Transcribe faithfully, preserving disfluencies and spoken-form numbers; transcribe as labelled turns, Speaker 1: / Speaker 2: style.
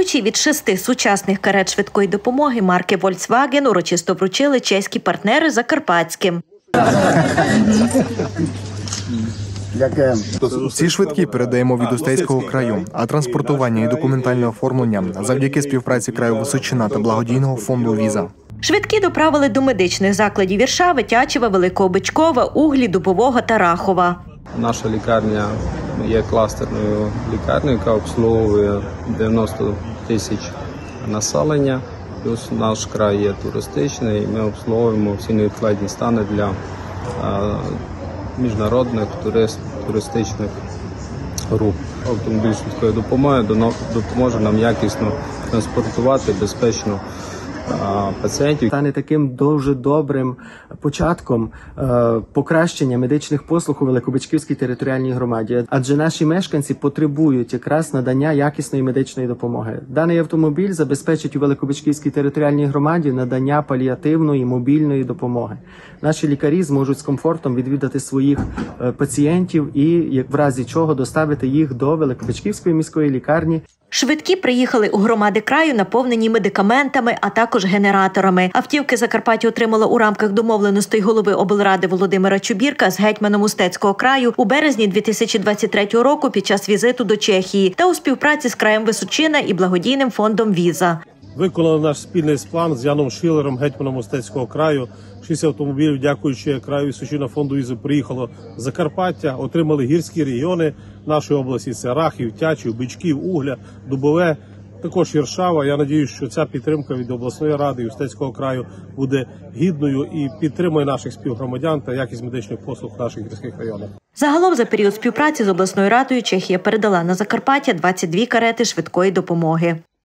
Speaker 1: Ключі від шести сучасних карет швидкої допомоги марки Volkswagen урочисто вручили чеські партнери Закарпатським.
Speaker 2: Ці швидкі передаємо від Устецького краю, а транспортування і документальне оформлення завдяки співпраці краю Височина та благодійного фонду «Віза».
Speaker 1: Швидкі доправили до медичних закладів Віршави, Тячева, Великого Бичкова, Углі, Дубового та Рахова.
Speaker 3: Наша лікарня є кластерною лікарнею, яка обслуговує дев'яносто тисяч населення. Плюс наш край є туристичний, і ми обслуговуємо всі невідкладні стани для міжнародних турист, туристичних груп. Автомобіль швидкої допомоги допоможе нам якісно транспортувати безпечно пацієнтів.
Speaker 4: Стане таким дуже добрим початком е, покращення медичних послуг у Великобичківській територіальній громаді. Адже наші мешканці потребують якраз надання якісної медичної допомоги. Даний автомобіль забезпечить у Великобичківській територіальній громаді надання паліативної мобільної допомоги. Наші лікарі зможуть з комфортом відвідати своїх е, пацієнтів і, як в разі чого, доставити їх до Великобичківської міської лікарні.
Speaker 1: Швидкі приїхали у громади краю, наповнені медикаментами, а також генераторами. Автівки Закарпаття отримало у рамках домовленостей голови облради Володимира Чубірка з гетьманом Устецького краю у березні дві тисячі двадцять третього року під час візиту до Чехії та у співпраці з краєм Височина і благодійним фондом «Віза».
Speaker 5: Виконали наш спільний план з Яном Шилером, гетьманом Устецького краю. Шість автомобілів, дякуючи краю Височина фонду «Віза», приїхало з Закарпаття, отримали гірські регіони нашої області. Це Рахів, Тячів, Бичків, Угля, Дубове, також Віршава. Я сподіваюся, що ця підтримка від обласної ради і Устецького краю буде гідною і підтримує наших співгромадян та якість медичних послуг в наших гірських районах.
Speaker 1: Загалом за період співпраці з обласною радою Чехія передала на Закарпаття двадцять дві карети швидкої допомоги.